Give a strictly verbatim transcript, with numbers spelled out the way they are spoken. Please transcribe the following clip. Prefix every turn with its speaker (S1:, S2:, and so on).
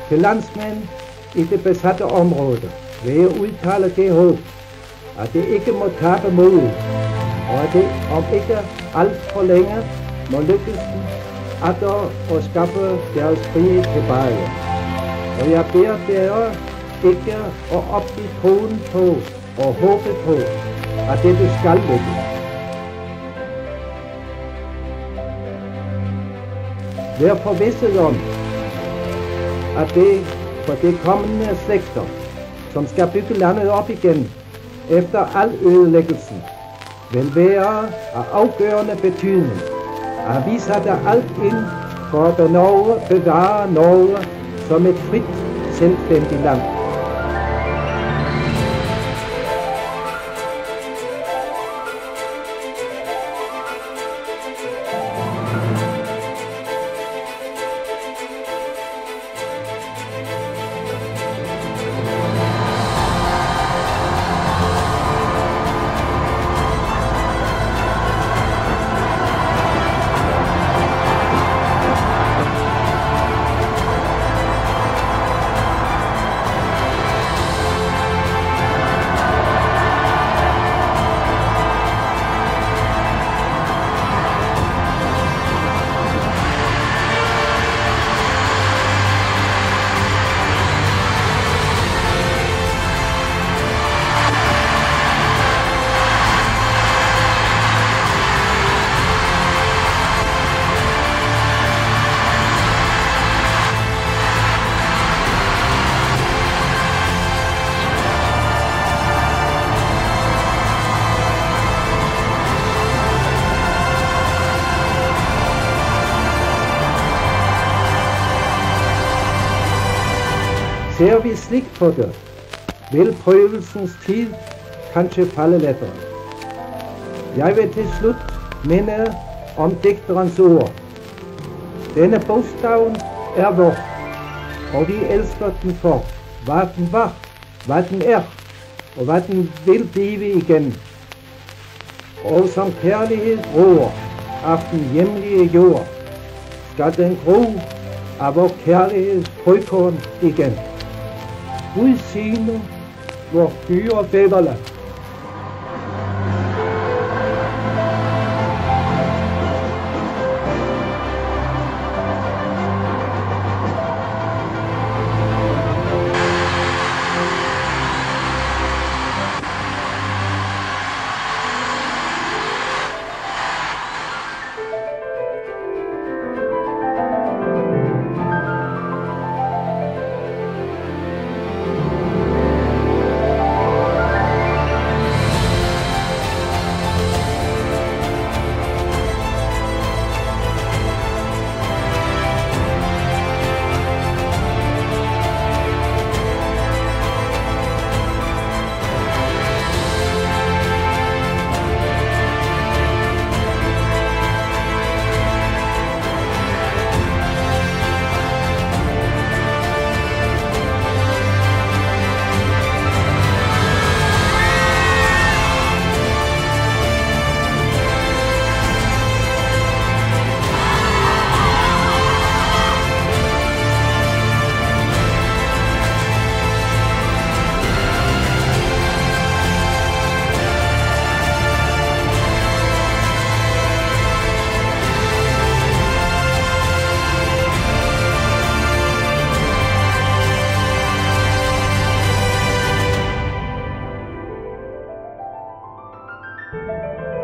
S1: til landsmænd i det besatte område vil jeg udtale det håb, at det ikke må tabe modet, og at det om ikke alt for længe må lykkes atter at skaffe deres frihed tilbage. Og jeg beder dere ikke at opgive troen på og håbe på, at dette skal lykkes. Vær forvisset om, at det for de kommende slægter, som skal bygge landet op igen efter al ødelæggelsen, vil være af afgørende betydning, at vi sætter alt ind for at bevare Norge som et frit, selvstændigt land. Ser vi slikt på det, vil prøvelsens tid kanskje falde lettere. Jeg vil til slutt minde om dikterens ord. Denne bogstaven er vår, og vi elsker den for hva den var, hva den er, og hva den vil blive igen. Og som kærlighed rår af den hjemlige jord, skal den gro af vor kærligheds frøkorn igen. Gud signe vor dyre fædreland.
S2: Thank you.